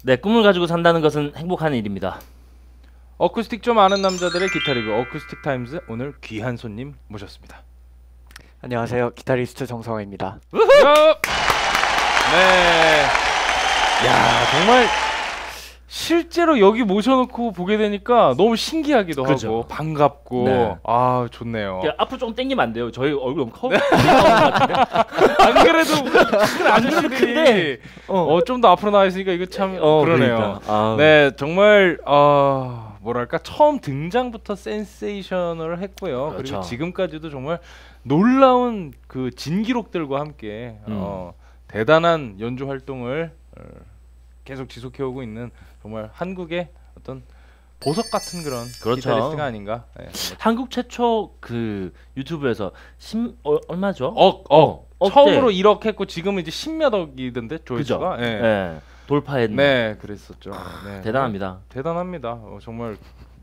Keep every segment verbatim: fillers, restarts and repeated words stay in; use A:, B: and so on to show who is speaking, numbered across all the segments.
A: 네, 꿈을 가지고 산다는 것은 행복한 일입니다.
B: 어쿠스틱 좀 아는 남자들의 기타 리뷰 어쿠스틱 타임즈, 오늘 귀한 손님 모셨습니다.
C: 안녕하세요, 기타리스트 정성화입니다.
B: 네. 야, 정말 실제로 여기 모셔놓고 보게 되니까 너무 신기하기도
A: 그렇죠.
B: 하고 반갑고
A: 네.
B: 아 좋네요.
A: 앞으로 좀 당기면 안 돼요. 저희 얼굴 너무 커. 안
B: 그래도 큰 아저씨들이
A: 어.
B: 어, 좀 더 앞으로 나와 있으니까 이거 참
A: 어,
B: 그러네요.
A: 그러니까. 아.
B: 네, 정말 어, 뭐랄까 처음 등장부터 센세이션을 했고요.
A: 그렇죠.
B: 그리고 지금까지도 정말 놀라운 그 진기록들과 함께
A: 음.
B: 어, 대단한 연주 활동을 어, 계속 지속해오고 있는 정말 한국의 어떤 보석 같은 그런
A: 그렇죠.
B: 기타리스트가 아닌가. 네.
A: 한국 최초 그 유튜브에서 십 어, 얼마죠?
B: 억, 억.
A: 억대.
B: 처음으로 일억 했고 지금은 이제 십몇 억이던데 조회수가.
A: 그죠?
B: 네.
A: 네. 돌파했네.
B: 네, 그랬었죠. 네.
A: 대단합니다.
B: 대단합니다. 어, 정말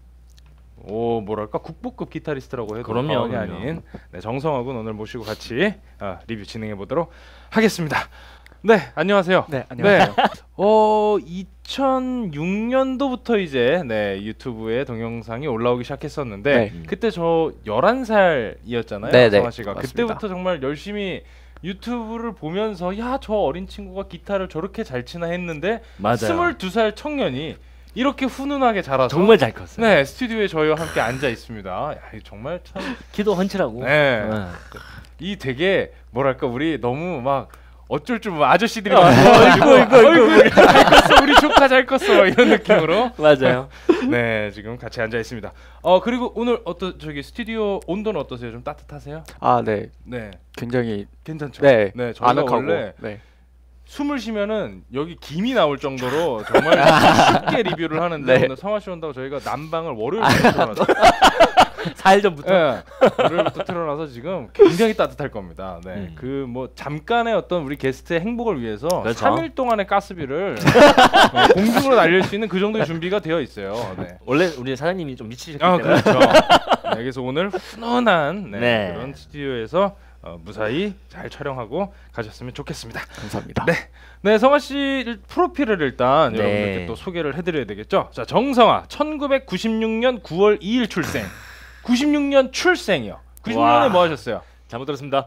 B: 오 뭐랄까 국보급 기타리스트라고 해도
A: 그럼요,
B: 과언이
A: 그럼요.
B: 아닌 네, 정성하군 오늘 모시고 같이 아, 리뷰 진행해 보도록 하겠습니다. 네, 안녕하세요.
C: 네, 안녕하세요.
B: 네. 어 이천육 년도부터 이제 네 유튜브에 동영상이 올라오기 시작했었는데
C: 네.
B: 그때 저 열한 살이었잖아요.
C: 네, 네.
B: 성화 씨가
C: 맞습니다.
B: 그때부터 정말 열심히 유튜브를 보면서 야, 저 어린 친구가 기타를 저렇게 잘 치나 했는데
A: 맞아요.
B: 스물두 살 청년이 이렇게 훈훈하게 자라서
A: 정말 잘 컸어요.
B: 네 스튜디오에 저희와 함께 앉아 있습니다. 야, 정말 참
A: 키도 훤칠하고.
B: 네.
A: 네.
B: 이 되게 뭐랄까 우리 너무 막 어쩔 줄 뭐 아저씨들이
A: 어,
B: 많아가지고
A: 이거, 이거, 이거,
B: 어이구, 잘 컸어 우리 조카 잘 컸어 이런 느낌으로
A: 맞아요.
B: 네 지금 같이 앉아 있습니다. 어 그리고 오늘 어떠 저기 스튜디오 온도는 어떠세요? 좀 따뜻하세요?
C: 아, 네,
B: 네
C: 굉장히
B: 괜찮죠?
C: 네,
B: 네 저희가
C: 아늑하고
B: 원래
C: 네,
B: 숨을 쉬면은 여기 김이 나올 정도로 정말 쉽게 리뷰를 하는데
C: 네.
B: 오늘 성화 씨 온다고 저희가 난방을 월요일부터 틀어놨어요.
A: 사 일 전부터.
B: 네, 월요일부터 틀어놔서 지금 굉장히 따뜻할 겁니다. 네,
A: 음.
B: 그 뭐 잠깐의 어떤 우리 게스트의 행복을 위해서
A: 그렇죠.
B: 삼 일 동안의 가스비를 어, 공중으로 날릴 수 있는 그 정도의 준비가 되어 있어요. 네.
A: 원래 우리 사장님이 좀 미치셨기
B: 아
A: 때문에.
B: 그렇죠. 네, 그래서 오늘 훈훈한 네,
A: 네.
B: 그런 스튜디오에서 어, 무사히 잘 촬영하고 가셨으면 좋겠습니다.
C: 감사합니다.
B: 네, 네 성화 씨 프로필을 일단
A: 네.
B: 여러분들께 또 소개를 해드려야 되겠죠. 자, 정성화, 천구백구십육 년 구월 이일 출생. 구십육 년 출생이요. 구십육 년에 뭐 하셨어요?
A: 잘못 들었습니다.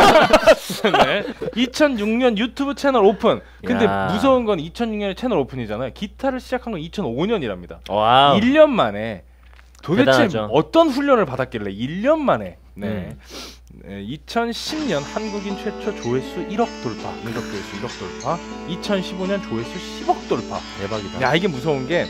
B: 네. 이천육 년 유튜브 채널 오픈. 근데
A: 야.
B: 무서운 건 이천육 년에 채널 오픈이잖아요. 기타를 시작한 건 이천오 년이랍니다.
A: 와우.
B: 일 년 만에 도대체
A: 대단하죠.
B: 어떤 훈련을 받았길래 일 년 만에 네.
A: 음.
B: 네, 이천십 년 한국인 최초 조회수 일억 돌파, 누적 조회수 일억 돌파, 이천십오 년 조회수 십억 돌파.
A: 대박이다.
B: 야, 이게 무서운 게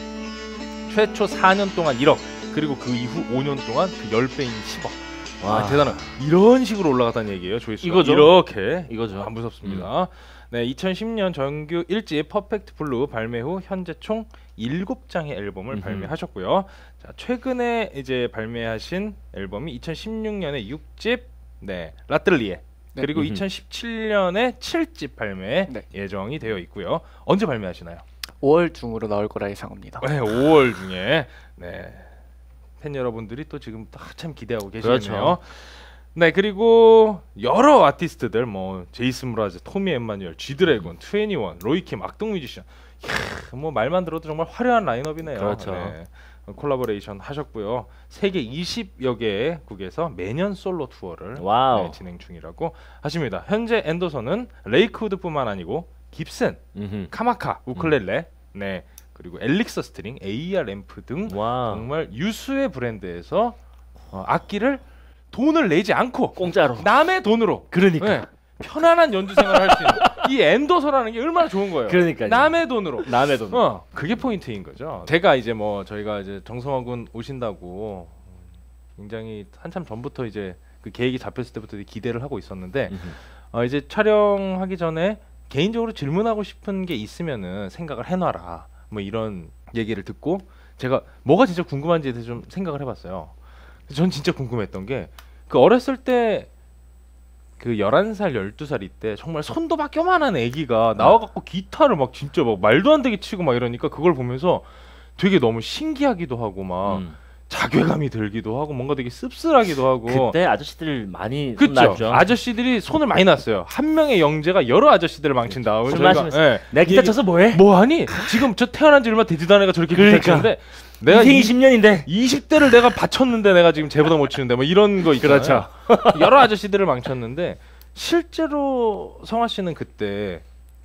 B: 최초 사 년 동안 일억, 그리고 그 이후 오 년 동안 그 십 배인 십억.
A: 와.
B: 아, 대단한. 이런 식으로 올라갔다는 얘기예요. 조회수가.
A: 이거죠.
B: 이렇게.
A: 이거죠.
B: 안 무섭습니다. 네, 이천십 년 정규 일 집 퍼펙트 블루 발매 후 현재 총 일곱 장의 앨범을
A: 음흠.
B: 발매하셨고요. 자, 최근에 이제 발매하신 앨범이 이천십육 년에 육 집 네, 라뜰리에.
C: 네.
B: 그리고
A: 음흠.
B: 이천십칠 년에 칠 집 발매
C: 네.
B: 예정이 되어 있고요. 언제 발매하시나요?
C: 오월 중으로 나올 거라 예상합니다.
B: 네, 오월 중에. 네. 팬 여러분들이 또 지금 한참 기대하고 계시네요.
A: 그렇죠.
B: 네, 그리고 여러 아티스트들 뭐 제이슨 무라즈, 토미 엠마뉴엘, G드래곤, 이십일, 로이킴, 악동 뮤지션. 이야, 뭐 말만 들어도 정말 화려한 라인업이네요.
A: 그렇죠.
B: 네. 콜라보레이션 하셨고요. 세계 이십여 개국에서 매년 솔로 투어를
A: 와우.
B: 네, 진행 중이라고 하십니다. 현재 엔더선은 레이크우드뿐만 아니고 깁슨,
A: 음흠.
B: 카마카, 우클렐레, 네, 그리고 엘릭서 스트링, 에이알 앰프 등
A: 와우.
B: 정말 유수의 브랜드에서 어, 악기를 돈을 내지 않고
A: 공짜로.
B: 남의 돈으로
A: 그러니까.
B: 네, 편안한 연주 생활을 할 수 있는 이 엔도서라는 게 얼마나 좋은 거예요.
A: 그러니까요.
B: 남의 돈으로.
A: 남의 돈.
B: 어, 그게 포인트인 거죠. 제가 이제 뭐 저희가 이제 정성화 군 오신다고 굉장히 한참 전부터 이제 그 계획이 잡혔을 때부터 기대를 하고 있었는데
A: 음흠.
B: 어, 이제 촬영하기 전에 개인적으로 질문하고 싶은 게 있으면은 생각을 해놔라. 뭐 이런 얘기를 듣고 제가 뭐가 진짜 궁금한지에 대해서 좀 생각을 해봤어요. 전 진짜 궁금했던 게 그 어렸을 때 그 열한 살, 열두 살 이때 정말 손도 막 요만한 애기가 나와갖고 기타를 막 진짜 막 말도 안 되게 치고 막 이러니까 그걸 보면서 되게 너무 신기하기도 하고 막
A: 음.
B: 자괴감이 들기도 하고 뭔가 되게 씁쓸하기도 하고.
A: 그때 아저씨들 많이
B: 그쵸?
A: 혼났죠.
B: 아저씨들이 손을 많이 놨어요. 한 명의 영재가 여러 아저씨들을 망친다.
A: 술
B: 저희가,
A: 마시면서
B: 예.
A: 내가 기타 쳐서 뭐해?
B: 뭐하니? 지금 저 태어난 지 얼마 되지도 않은 애가 저렇게
A: 그러니까.
B: 기타 치는데 내가
A: 인생이
B: 이-
A: 십 년인데
B: 이십 대를 내가 바쳤는데 내가 지금 쟤보다 못 치는데 뭐 이런 거 있잖아요.
A: 그렇죠.
B: 여러 아저씨들을 망쳤는데 실제로 성화 씨는 그때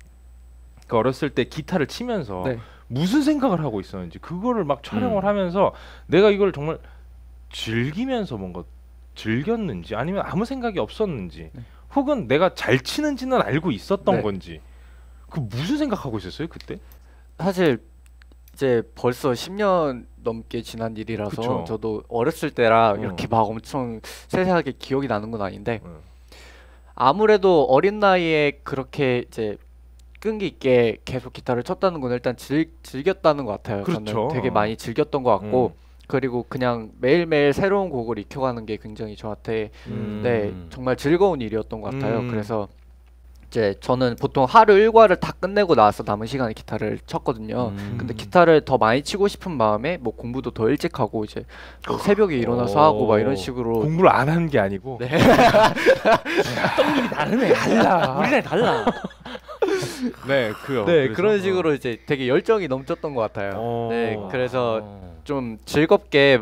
B: 그 어렸을 때 기타를 치면서
C: 네.
B: 무슨 생각을 하고 있었는지 그거를 막 촬영을
A: 음.
B: 하면서 내가 이걸 정말 즐기면서 뭔가 즐겼는지 아니면 아무 생각이 없었는지
C: 네.
B: 혹은 내가 잘 치는지는 알고 있었던
C: 네.
B: 건지 그 무슨 생각하고 있었어요 그때?
C: 사실 이제 벌써 십 년 넘게 지난 일이라서
B: 그쵸.
C: 저도 어렸을 때라
B: 어.
C: 이렇게 막 엄청 세세하게 기억이 나는 건 아닌데
B: 어.
C: 아무래도 어린 나이에 그렇게 이제 끈기 있게 계속 기타를 쳤다는 건 일단 즐, 즐겼다는 것 같아요.
B: 그렇죠.
C: 저는 되게
B: 어.
C: 많이 즐겼던 것 같고 그리고 그냥 매일매일 새로운 곡을 익혀가는 게 굉장히 저한테
B: 음.
C: 네 정말 즐거운 일이었던 것 같아요.
B: 음.
C: 그래서 이제 저는 보통 하루 일과를 다 끝내고 나서 남은 시간에 기타를 쳤거든요.
A: 음.
C: 근데 기타를 더 많이 치고 싶은 마음에 뭐 공부도 더 일찍 하고 이제 뭐 새벽에 일어나서 하고 막 이런 식으로
B: 공부를 안 한 게 아니고
C: 네.
A: 떡잎이 다르네. 달라. 우리랑 달라.
B: 네, 그요.
C: 네
B: 그래서,
C: 그런 식으로 이제 되게 열정이 넘쳤던 것 같아요.
B: 어.
C: 네 그래서
A: 어.
C: 좀 즐겁게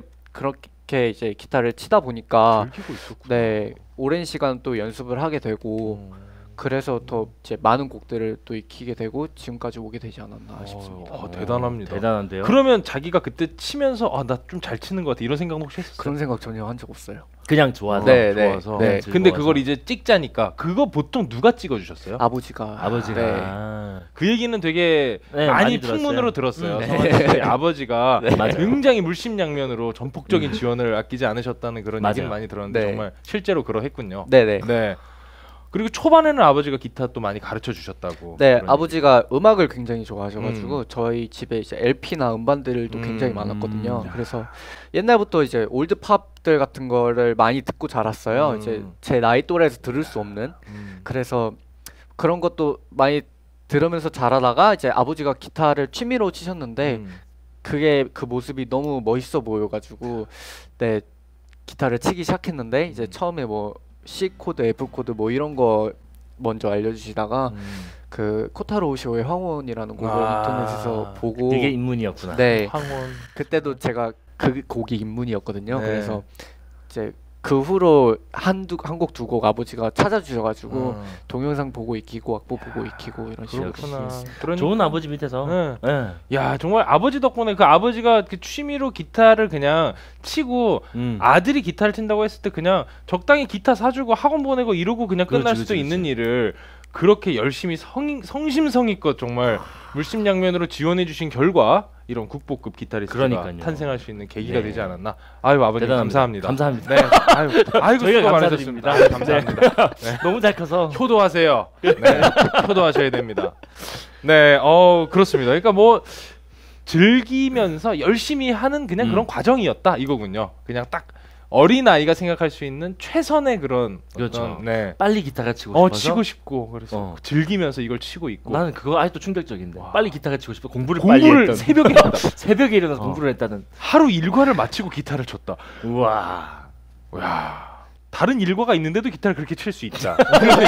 C: 그렇게 이제 기타를 치다 보니까
B: 즐기고 있었구나.
C: 네 오랜 시간 또 연습을 하게 되고
B: 음.
C: 그래서 더 이제 많은 곡들을 또 익히게 되고 지금까지 오게 되지 않았나
B: 어,
C: 싶습니다.
B: 어, 대단합니다.
A: 대단한데요.
B: 그러면 자기가 그때 치면서 아 나 좀 잘 치는 것 같아 이런 생각 혹시 했었어요?
C: 그런 생각 전혀 한 적 없어요.
A: 그냥 좋아서.
C: 네, 네,
B: 좋아서.
C: 네.
B: 근데
A: 즐거워서.
B: 그걸 이제 찍자니까 그거 보통 누가 찍어주셨어요?
C: 아버지가
A: 아버지가.
C: 네.
A: 아.
B: 그 얘기는 되게
A: 네,
B: 많이
A: 많이 들었어요.
B: 풍문으로 들었어요.
A: 음,
B: 성환 씨의 아버지가
A: 네, 맞아요.
B: 굉장히 물심양면으로 전폭적인 지원을 아끼지 않으셨다는 그런
A: 맞아요.
B: 얘기는 많이 들었는데
C: 네.
B: 정말 실제로 그러했군요.
C: 네네. 네,
B: 네. 그리고 초반에는 아버지가 기타 또 많이 가르쳐 주셨다고.
C: 네,
B: 그런
C: 아버지가 음악을 굉장히 좋아하셔가지고
B: 음.
C: 저희 집에 이제 엘피나 음반들도
B: 음,
C: 굉장히 많았거든요.
B: 음.
C: 그래서 옛날부터 이제 올드 팝들 같은 거를 많이 듣고 자랐어요.
B: 음.
C: 이제 제 나이 또래에서 들을 수 없는.
B: 음.
C: 그래서 그런 것도 많이 들으면서 자라다가 이제 아버지가 기타를 취미로 치셨는데
B: 음.
C: 그게 그 모습이 너무 멋있어 보여가지고 네 기타를 치기 시작했는데 이제
B: 음.
C: 처음에 뭐 C 코드, F 코드 뭐 이런 거 먼저 알려주시다가
B: 음.
C: 그 코타로 오시오의 황혼이라는 곡을
B: 아.
C: 인터넷에서 보고
A: 되게 인문이었구나.
C: 네
B: 황혼.
C: 그때도 제가 그 곡이 입문이었거든요.
B: 네.
C: 그래서 이제 그 후로 한두 한 곡 두 곡 아버지가 찾아주셔가지고
B: 음.
C: 동영상 보고 익히고 악보 보고 익히고 이런 식으로
B: 그렇구나.
C: 했어요.
B: 그러니까.
A: 좋은 아버지 밑에서.
B: 네.
A: 네.
B: 야 정말 아버지 덕분에 그 아버지가 그 취미로 기타를 그냥 치고
A: 음.
B: 아들이 기타를 친다고 했을 때 그냥 적당히 기타 사주고 학원 보내고 이러고 그냥 끝날
A: 그렇지,
B: 수도
A: 그렇지,
B: 있는
A: 그렇지.
B: 일을 그렇게 열심히 성, 성심성의껏 정말 물심양면으로 지원해 주신 결과 이런 국보급 기타리스트가
A: 그러니까요.
B: 탄생할 수 있는 계기가
A: 네.
B: 되지 않았나. 아유 아버님
A: 대단합니다.
B: 감사합니다.
A: 감사합니다.
B: 네. 아유, 아이고
A: 저희가
B: 수고 많으셨습니다.
A: 감사드립니다.
B: 아유, 감사합니다. 네.
A: 너무 잘 커서.
B: 효도하세요. 네, 효도하셔야 됩니다. 네, 어 그렇습니다. 그러니까 뭐 즐기면서 열심히 하는 그냥
A: 음.
B: 그런 과정이었다 이거군요. 그냥 딱 어린 아이가 생각할 수 있는 최선의 그런
A: 그렇죠.
B: 어떤, 네.
A: 빨리 기타가 치고
B: 어
A: 싶어서.
B: 치고 싶고 그래서
A: 어.
B: 즐기면서 이걸 치고 있고
A: 나는 그거 아직도 충격적인데.
B: 와.
A: 빨리 기타가 치고 싶어. 공부를 빨리
B: 공부를
A: 했던.
B: 새벽에 한다.
A: 새벽에 일어나서
B: 어.
A: 공부를 했다는.
B: 하루 일과를 마치고 기타를 쳤다.
A: 우와.
B: 야 다른 일과가 있는데도 기타를 그렇게 칠 수 있다.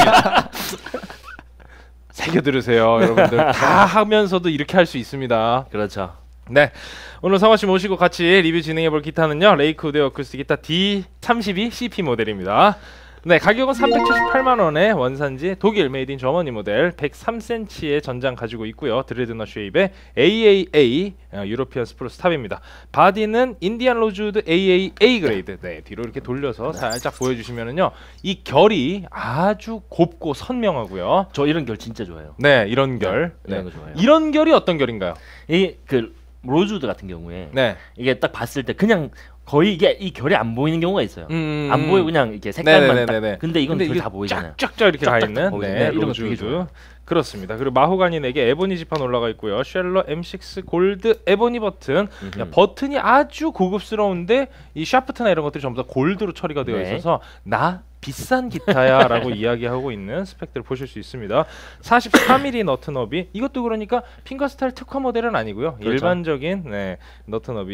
B: 새겨 들으세요, 여러분들. 다 하면서도 이렇게 할 수 있습니다.
A: 그렇죠.
B: 네, 오늘 성화 씨 모시고 같이 리뷰 진행해볼 기타는요 레이크우드 어쿠스틱 기타 디 삼십이 씨피 모델입니다. 네, 가격은 삼백칠십팔만 원에 원산지 독일 메이드 인 저머니 모델 백삼 센티미터의 전장 가지고 있고요. 드레드너 쉐입의 에이에이에이 어, 유로피안 스프루 스탑입니다. 바디는 인디안 로즈우드 에이에이에이 그레이드. 네, 뒤로 이렇게 돌려서 살짝 보여주시면은요 이 결이 아주 곱고 선명하고요.
A: 저 이런 결 진짜 좋아해요.
B: 네, 이런 결.
A: 이런
B: 네.
A: 거 좋아해요.
B: 이런 결이 어떤 결인가요?
A: 이그 로즈우드 같은 경우에
B: 네.
A: 이게 딱 봤을 때 그냥 거의 이게 이 결이 안 보이는 경우가 있어요.
B: 음...
A: 안 보여 그냥 이렇게 색깔만
B: 네네네네.
A: 딱. 근데 이건
B: 근데
A: 결
B: 이게
A: 다 보이잖아요.
B: 쫙쫙 이렇게 가
A: 쫙쫙
B: 있는
A: 보이는데
B: 네,
A: 이런 거
B: 로즈우드.
A: 되게 좋아요.
B: 그렇습니다. 그리고 마호가니 넥에 에보니 지판 올라가 있고요. 쉘러 엠 식스 골드 에보니 버튼.
A: 음흠.
B: 야, 버튼이 아주 고급스러운데 이 샤프트나 이런 것들이 전부 다 골드로 처리가 되어
A: 네.
B: 있어서 나 비싼 기타야라고 이야기하고 있는 스펙들을 보실 수 있습니다. 사십삼 밀리미터 너트 너비. 이것도 그러니까 핑거스타일 특화 모델은 아니고요.
A: 그렇죠.
B: 일반적인 네, 너트 너비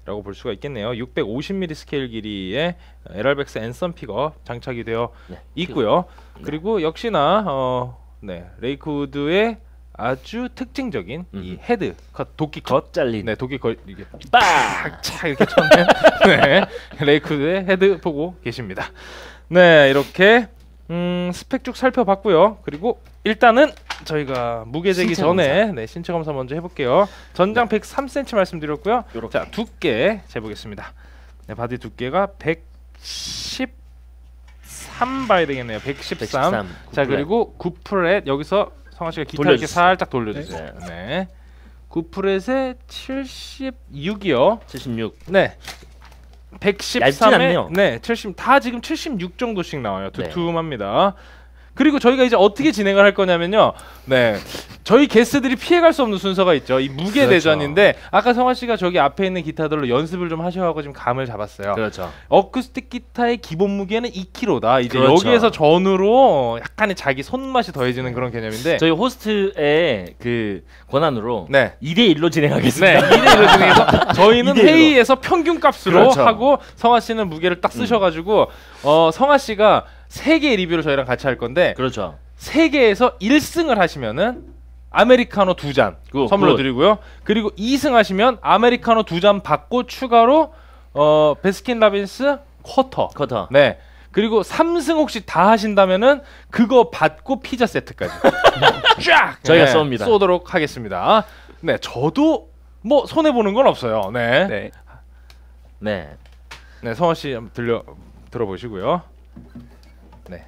B: 라고 볼 수가 있겠네요. 육백오십 밀리미터 스케일 길이의 엘알백스 앤썸 픽업 장착이 되어
A: 네,
B: 있고요.
A: 네.
B: 그리고 역시나 어, 네, 레이크우드의 아주 특징적인
A: 음.
B: 이 헤드 컷, 도끼 컷,
A: 잘린.
B: 네, 도끼 컷 이게
A: 빡!
B: 착 이렇게 쳤네. 네, 레이크우드의 헤드 보고 계십니다. 네, 이렇게 음, 스펙 쭉 살펴봤고요. 그리고 일단은 저희가 무게 재기
A: 신체
B: 전에
A: 검사.
B: 네, 신체 검사 먼저 해볼게요. 전장 백삼 센티미터 말씀드렸고요.
A: 요렇게.
B: 자, 두께 재보겠습니다. 네, 바디 두께가 백십삼 봐야 되겠네요. 백십삼.
A: 백십삼.
B: 자,
A: 굿플랫.
B: 그리고 구 프렛 여기서 성화 씨가 기타
A: 돌려주세요.
B: 이렇게 살짝 돌려주세요. 네. 구 프렛에 칠십육이요.
A: 칠십육.
B: 네.
A: 얇진
B: 백십삼에
A: 않네요.
B: 네, 칠십 다 지금 칠십육 정도씩 나와요.
A: 네.
B: 두툼합니다. 그리고 저희가 이제 어떻게 진행을 할 거냐면요. 네. 저희 게스트들이 피해갈 수 없는 순서가 있죠. 이 무게
A: 그렇죠.
B: 대전인데 아까 성화 씨가 저기 앞에 있는 기타들로 연습을 좀 하셔가지고 지금 감을 잡았어요.
A: 그렇죠.
B: 어쿠스틱 기타의 기본 무게는 이 킬로그램다. 이제
A: 그렇죠.
B: 여기에서 전후로 약간의 자기 손맛이 더해지는 그런 개념인데.
A: 저희 호스트의 그 권한으로
B: 네.
A: 이 대 일로
B: 네,
A: 진행하겠습니다.
B: 이 대 일로 진행해서 저희는
A: 이 대 일로.
B: 회의에서 평균 값으로
A: 그렇죠.
B: 하고 성화 씨는 무게를 딱 쓰셔가지고 어, 성화 씨가 세 개의 리뷰를 저희랑 같이 할 건데
A: 그렇죠.
B: 세 개에서 일 승을 하시면은 아메리카노 두 잔
A: 굿,
B: 선물로
A: 굿.
B: 드리고요. 그리고 이 승 하시면 아메리카노 두 잔 받고 추가로 어, 베스킨라빈스 쿼터.
A: 커터.
B: 네. 그리고 삼 승 혹시 다 하신다면은 그거 받고 피자 세트까지 쫙
A: 저희가
B: 네,
A: 쏩니다.
B: 쏘도록 하겠습니다. 네, 저도 뭐 손해 보는 건 없어요. 네, 네,
C: 네.
A: 네.
B: 성화 씨 한번 들려 들어보시고요. 네,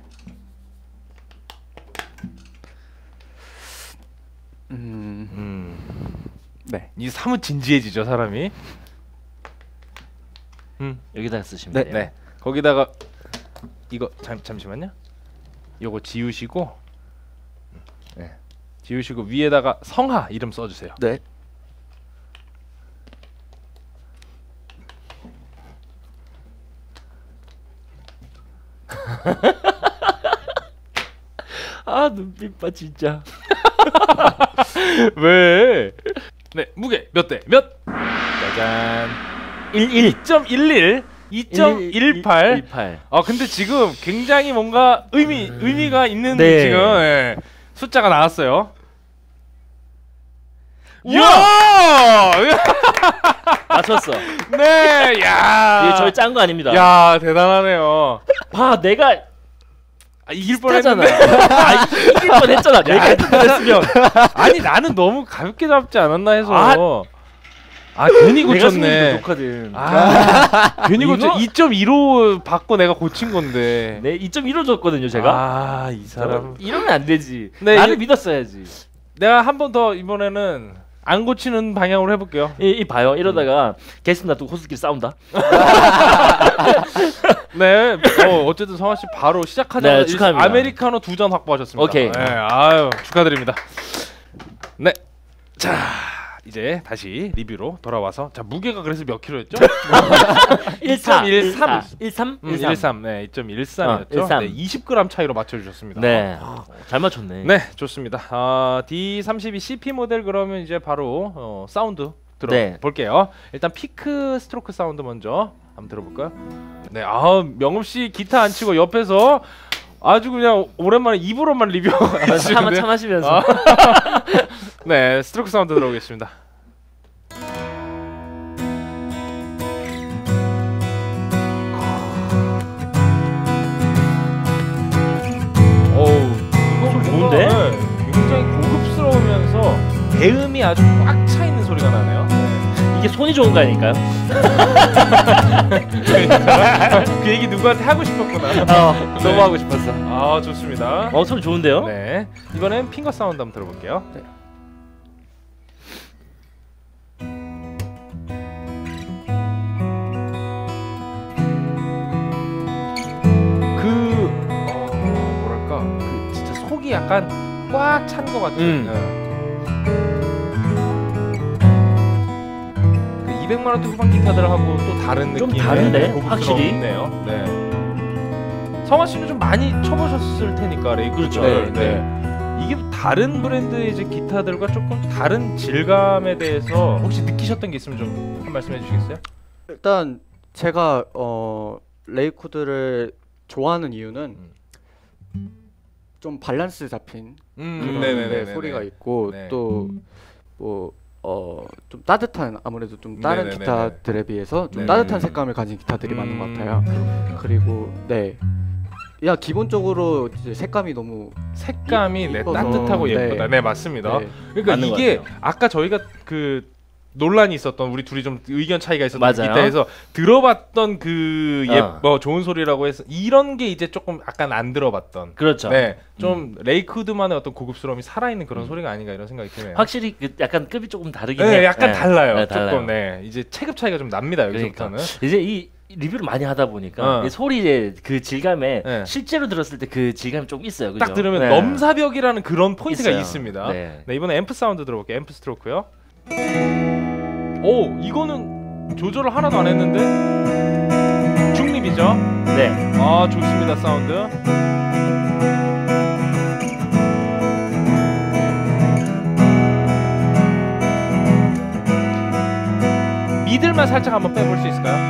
C: 음,
B: 음,
C: 네.
B: 이 사뭇 진지해지죠 사람이. 음,
A: 여기다 쓰시면
C: 네.
A: 돼요.
B: 네, 거기다가 이거 잠 잠시만요. 요거 지우시고, 네, 지우시고 위에다가 성하 이름 써주세요.
C: 네.
A: 아 눈빛 봐 진짜.
B: 왜? 네, 무게 몇 대 몇? 짜잔.
A: 일일.
B: 이 점 일일, 이 점 일팔.
A: 일팔.
B: 아 근데 지금 굉장히 뭔가 의미 의미가 있는
A: 네.
B: 지금 예, 숫자가 나왔어요.
A: 우와!
B: 야!
A: 맞췄어.
B: 네, 야.
A: 이게 저희 짠 거 아닙니다.
B: 야, 대단하네요.
A: 봐 내가
B: 아, 이길
A: 비슷하잖아.
B: 뻔했는데.
A: 아 이길 뻔했잖아. 내가 했으면.
B: 아니 나는 너무 가볍게 잡지 않았나 해서.
A: 아.
B: 아, 괜히
A: 내가 승리도
B: 고쳤네.
A: 녹화든.
B: 아, 괜히 고쳐.
A: 이거?
B: 이 점 일오 받고 내가 고친 건데.
A: 네 이 점 일오 줬거든요 제가.
B: 아, 이 사람.
A: 이러면 안 되지.
B: 네,
A: 나를
B: 이-
A: 믿었어야,지
B: 내가 한 번 더 이번에는 안 고치는 방향으로 해볼게요.
A: 이, 이 봐요. 이러다가 게스트 놔두고 호스끼리 싸운다.
B: 네, 어, 어쨌든 성화 씨 바로 시작하자마자
A: 네, 축하합니다.
B: 아메리카노 두 잔 확보하셨습니다.
A: 오케이.
B: 네, 아유 축하드립니다. 네, 자 이제 다시 리뷰로 돌아와서 자 무게가 그래서 몇 킬로였죠?
A: 일삼
B: 일삼.
A: 일삼
B: 음, 일삼, 네, 이 점 일삼이었죠.
A: 어, 일삼.
B: 네, 이십 그램 차이로 맞춰주셨습니다.
A: 네. 잘 맞췄네.
B: 네, 좋습니다. 아, 디 삼십이 씨피 모델 그러면 이제 바로 어, 사운드
A: 네.
B: 들어볼게요. 일단 피크 스트로크 사운드 먼저 한번 들어볼까요? 네, 아 명읍 씨 기타 안 치고 옆에서 아주 그냥 오랜만에 입으로만 리뷰.
A: 참아 참하시면서.
B: 아. 네, 스트로크 사운드 들어보겠습니다. 어우, 이거
A: 소리
B: 뭔가,
A: 좋은데?
B: 네, 굉장히 고급스러우면서 배음이 아주 꽉 차 있는 소리가 나네요. 네.
A: 이게 손이 좋은 거 아닐까요?
B: 그 얘기 누구한테 하고 싶었구나.
A: 어,
B: 네.
C: 너무 하고 싶었어.
B: 아, 좋습니다.
A: 어 소리 좋은데요?
B: 네, 이번엔 핑거 사운드 한번 들어볼게요.
C: 네.
B: 그 어, 뭐랄까 그 진짜 속이 약간 꽉 찬 것 같은.
A: 음.
B: 네. 그 이백만 원대 후반 기타들하고 또 다른
A: 좀
B: 느낌의
A: 다른데,
B: 고급스러움이
A: 확실히.
B: 있네요. 네. 성화 씨는 좀 많이 쳐보셨을 테니까 레이크.
A: 그렇죠.
B: 네.
A: 네.
B: 네. 이게 다른 브랜드의 이제 기타들과 조금 다른 질감에 대해서 혹시 느끼셨던 게 있으면 좀 한 말씀 해주시겠어요?
C: 일단 제가 어 레이코드를 좋아하는 이유는 좀 밸런스 잡힌
B: 음,
C: 그런
B: 네네네네네.
C: 네, 소리가 있고
B: 네.
C: 또 뭐 어 좀 따뜻한 아무래도 좀 다른
B: 네네네네.
C: 기타들에 비해서 좀
B: 네네.
C: 따뜻한 색감을 가진 기타들이 많은 것
B: 음.
C: 같아요. 그리고 네. 야 기본적으로 이제 색감이 너무
B: 색감이 네,
C: 이뻐서,
B: 따뜻하고
C: 네.
B: 예쁘다. 네, 맞습니다.
C: 네.
B: 그러니까
A: 맞는 것
B: 이게
A: 같아요.
B: 아까 저희가 그 논란이 있었던 우리 둘이 좀 의견 차이가 있었던
A: 맞아요.
B: 기타에서 들어봤던 그
A: 어.
B: 예뻐 좋은 소리라고 해서 이런 게 이제 조금 약간 안 들어봤던
A: 그렇죠.
B: 네, 좀 레이크우드만의 어떤 고급스러움이 살아있는 그런
A: 음.
B: 소리가 아닌가 이런 생각이 드네요.
A: 확실히 그 약간 급이 조금 다르긴
B: 네,
A: 해요.
B: 약간
A: 네.
B: 달라요.
A: 네,
B: 조금
A: 달라요.
B: 네, 이제 체급 차이가 좀 납니다 여기서부터는.
A: 그러니까. 이제 이 리뷰를 많이 하다 보니까
B: 어.
A: 이 소리의 그 질감에
B: 네.
A: 실제로 들었을 때 그 질감이 좀 있어요. 그죠?
B: 딱 들으면
A: 네.
B: 넘사벽이라는 그런 포인트가
A: 있어요.
B: 있습니다.
A: 네.
B: 네, 이번에 앰프 사운드 들어볼게요. 앰프 스트로크요. 오, 이거는 조절을 하나도 안 했는데 중립이죠.
A: 네.
B: 아, 좋습니다. 사운드. 미들만 살짝 한번 빼볼 수 있을까요?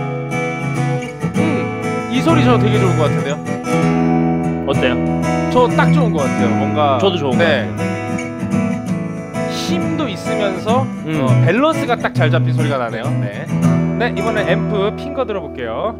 B: 음, 이 소리 저 되게 좋은 것 같은데요.
A: 어때요?
B: 저 딱 좋은 것 같아요. 뭔가
A: 저도 좋은
B: 네.
A: 것 같아요.
B: 힘도 있으면서
A: 음.
B: 어, 밸런스가 딱 잘 잡힌 소리가 나네요. 네. 네, 이번엔 앰프 핑거 들어볼게요.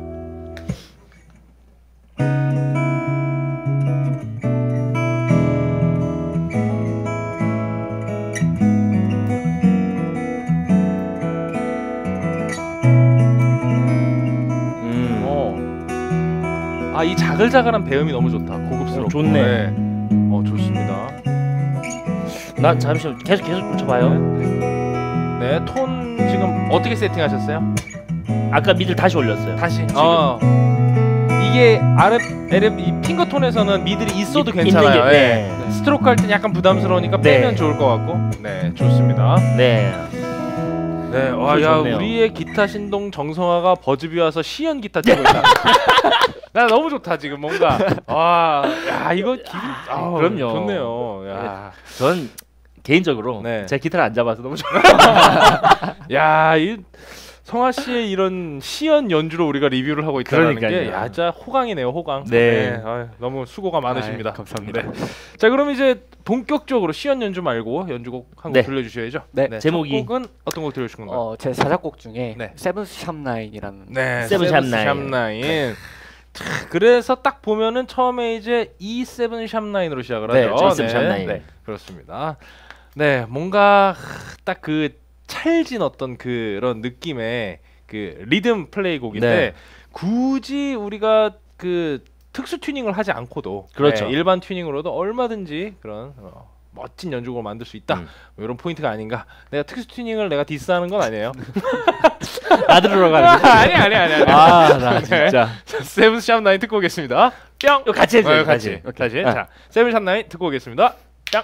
A: 음.
B: 어. 아, 이 자글자글한 배음이 너무 좋다. 고급스럽고.
A: 어, 좋네.
B: 네. 어, 좋습니다.
A: 나 잠시만 계속 계속 붙여봐요.
B: 네, 톤 지금 어떻게 세팅하셨어요?
A: 아까 미들 다시 올렸어요.
B: 다시.
A: 지금.
B: 어. 이게 아르 엘엠 이 핑거 톤에서는 미들이 있어도
A: 있-
B: 괜찮아요.
A: 있는 게,
B: 예.
A: 네.
B: 스트로크 할 땐 약간 부담스러우니까
A: 네.
B: 빼면 좋을 것 같고. 네, 좋습니다.
A: 네.
B: 네, 와,
A: 소리
B: 야,
A: 좋네요.
B: 우리의 기타 신동 정성화가 버즈비 와서 시연 기타 치고 있다. 나 너무 좋다 지금 뭔가. 와, 야, 이거 기분. 아우,
A: 그럼요.
B: 좋네요. 야,
A: 전 개인적으로
B: 네.
A: 제 기타를 안 잡아서 너무 좋아요.
B: 야, 이 성화 씨의 이런 시연 연주로 우리가 리뷰를 하고 있다는 게,
A: 그러니까요.
B: 야, 진짜 호강이네요, 호강.
A: 네.
B: 아유, 너무 수고가 많으십니다.
C: 아이, 감사합니다.
B: 네. 자, 그럼 이제 본격적으로 시연 연주 말고 연주곡 한 곡
A: 네.
B: 들려주셔야죠.
C: 네.
A: 제목이?
B: 첫 곡은 어떤 곡 들려주실 건가요?
C: 어 제 자작곡 중에
B: 네.
C: 세븐스 샵나인이라는
B: 네,
A: 세븐샵
B: 세븐스
A: 나인.
B: 샵나인. 자, 그래서 딱 보면은 처음에 이제 이 세븐 샵나인으로 시작을
A: 네,
B: 하죠.
A: 이 세븐 샵나인.
B: 네, 그렇습니다. 네, 뭔가 딱 그 찰진 어떤 그런 느낌의 그 리듬 플레이 곡인데
A: 네.
B: 굳이 우리가 그 특수 튜닝을 하지 않고도
A: 그렇죠.
B: 네, 일반 튜닝으로도 얼마든지 그런 어, 멋진 연주곡을 만들 수 있다.
A: 음.
B: 뭐 이런 포인트가 아닌가. 내가 특수 튜닝을 내가 디스하는 건 아니에요.
A: 나들으러 가는 거.
B: 아니 아니 아니 아니.
A: 아, 나 진짜.
B: 세븐샵 나인 듣고 오겠습니다. 뿅.
A: 이거 같이 해줘요.
B: 어, 같이.
A: 같이.
B: 다시.
A: 아.
B: 자, 세븐샵 나인 듣고 오겠습니다. 뿅.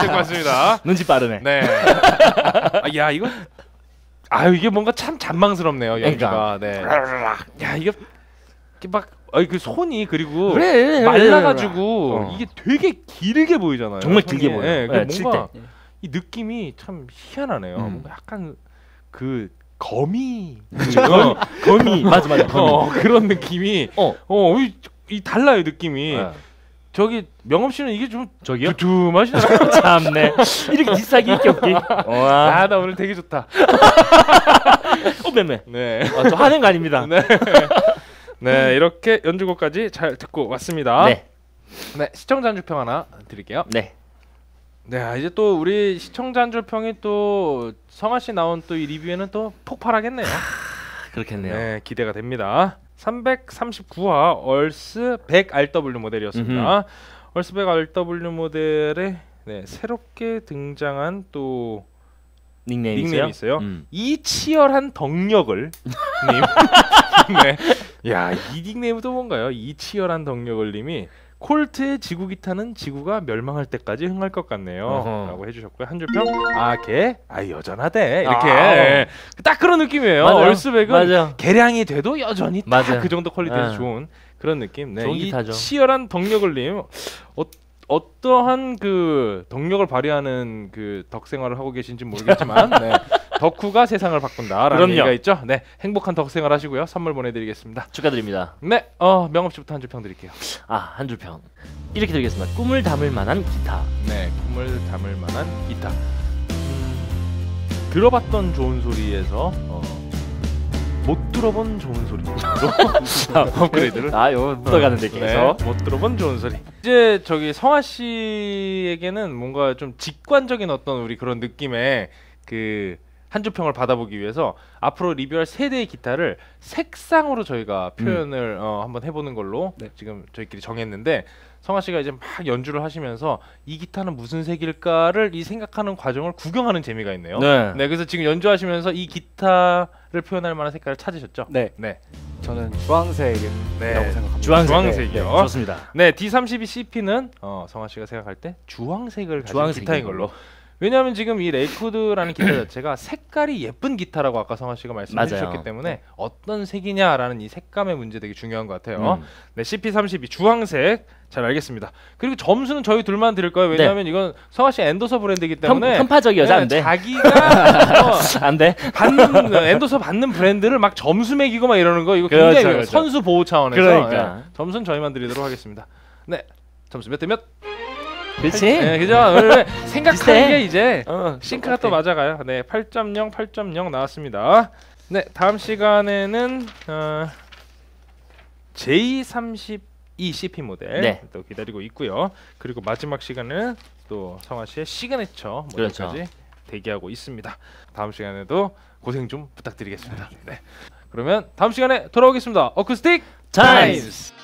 B: 듣고 왔습니다.
A: 눈치 빠르네.
B: 네. 아, 야 이거 아유 이게 뭔가 참 잔망스럽네요 연주가. 네. 야 이게 이게 막 아이 그 손이 그리고
A: 그래,
B: 말라가지고
A: 어.
B: 이게 되게 길게 보이잖아요.
A: 정말
B: 손이.
A: 길게 보여요.
B: 네, 그
A: 네, 칠
B: 뭔가
C: 때.
B: 이 느낌이 참 희한하네요.
A: 음.
B: 뭔가 약간 그 거미,
A: 건, 건이 맞아 맞아 건이.
B: 어, 그런 느낌이
A: 어.
B: 어, 이, 이 달라요 느낌이.
A: 네.
B: 저기 명업 씨는 이게 좀
A: 저기요?
B: 두툼하시잖아요.
A: 참네. 이렇게 비싸게 있게 없기. 와.
B: 아, 나 오늘 되게 좋다.
A: 어 매매.
B: 네.
A: 아, 저 하는 거 아닙니다.
B: 네. 네, 이렇게 연주곡까지 잘 듣고 왔습니다.
A: 네.
B: 네, 시청자 한 줄 평 하나 드릴게요.
A: 네.
B: 네, 아, 이제 또 우리 시청자 한 줄 평이 또 성아 씨 나온 또 이 리뷰에는 또 폭발하겠네요.
A: 그렇겠네요.
B: 네, 기대가 됩니다. 삼백삼십구 화 얼스 백 알더블유 모델이었습니다. 얼스 백 알더블유 모델에 네, 새롭게 등장한 또
A: 닉네임
B: 닉네임이 있어요.
A: 음.
B: 이 치열한 덕력을 님. 네. 야, 이 닉네임은 또 뭔가요? 이 치열한 덕력을 님이 콜트의 지구 기타는 지구가 멸망할 때까지 흥할 것 같네요.
A: 어허.
B: 라고 해주셨고요. 한 줄 평. 아, 걔? 아, 여전하대. 이렇게.
A: 아,
B: 예. 딱 그런 느낌이에요.
A: 맞아요.
B: 얼스백은
A: 맞아요.
B: 개량이 돼도 여전히 딱
A: 맞아요.
B: 그 정도 퀄리티에서
A: 예.
B: 좋은 그런 느낌. 네.
A: 좋은
B: 이
A: 기타죠.
B: 치열한 덕력을 님. 어, 어떠한 그 덕력을 발휘하는 그 덕생활을 하고 계신지 모르겠지만 네. 덕후가 세상을 바꾼다라는
A: 그럼요.
B: 얘기가 있죠. 네, 행복한 덕생활 하시고요. 선물 보내드리겠습니다.
A: 축하드립니다.
B: 네, 어, 명업 씨부터 한 줄 평 드릴게요.
A: 아, 한 줄 평. 이렇게 드리겠습니다. 꿈을 담을 만한 기타.
B: 네, 꿈을 담을 만한 기타. 음, 들어봤던 좋은 소리에서 어, 못 들어본 좋은 소리로 업그레이드를.
A: 아, 요 묻어가는데 계속.
B: 네, 못 들어본 좋은 소리. 이제 저기 성아 씨에게는 뭔가 좀 직관적인 어떤 우리 그런 느낌의 그 한 줄 평을 받아보기 위해서 앞으로 리뷰할 세 대의 기타를 색상으로 저희가 표현을 어, 한번 해보는 걸로
C: 네.
B: 지금 저희끼리 정했는데 성아 씨가 이제 막 연주를 하시면서 이 기타는 무슨 색일까를 이 생각하는 과정을 구경하는 재미가 있네요.
A: 네.
B: 네, 그래서 지금 연주하시면서 이 기타를 표현할 만한 색깔을 찾으셨죠?
C: 네,
B: 네.
C: 저는 주황색이라고
B: 네.
C: 생각합니다.
A: 주황색.
B: 주황색이요.
A: 네, 좋습니다.
B: 네, 디 삼십이 씨피는 어, 성아 씨가 생각할 때 주황색을 가진
A: 주황색인
B: 기타인 걸로. 왜냐하면 지금 이 레이코드라는 기타 자체가 색깔이 예쁜 기타라고 아까 성아 씨가 말씀해
A: 맞아요.
B: 주셨기 때문에 어떤 색이냐라는 이 색감의 문제 되게 중요한 것 같아요.
A: 음.
B: 네, 씨피 삼십이 주황색 잘 알겠습니다. 그리고 점수는 저희 둘만 드릴 거예요. 왜냐하면 이건 성아 씨 엔도서 브랜드이기
A: 편,
B: 때문에
A: 편파적 여자 안
B: 네,
A: 돼.
B: 자기가 어,
A: 안 돼.
B: 받는 엔도서 받는 브랜드를 막 점수 매기고 막 이러는 거 이거
A: 그렇죠,
B: 굉장히
A: 그렇죠.
B: 선수 보호 차원에서
A: 그러니까.
B: 예, 점수는 저희만 드리도록 하겠습니다. 네, 점수 몇 대 몇?
A: 그렇지.
B: 네, 그죠? 왜 생각하는
A: 비슷해.
B: 게 이제
A: 어,
B: 싱크가 또 맞아가요. 네, 팔 점 영, 팔 점 영 나왔습니다. 네, 다음 시간에는 어, 제이 삼십이 씨피 모델
A: 네.
B: 또 기다리고 있고요. 그리고 마지막 시간은 또 성아 씨의 시그네처 모델까지
A: 그렇죠.
B: 대기하고 있습니다. 다음 시간에도 고생 좀 부탁드리겠습니다. 네, 그러면 다음 시간에 돌아오겠습니다. 어쿠스틱
A: 타임스.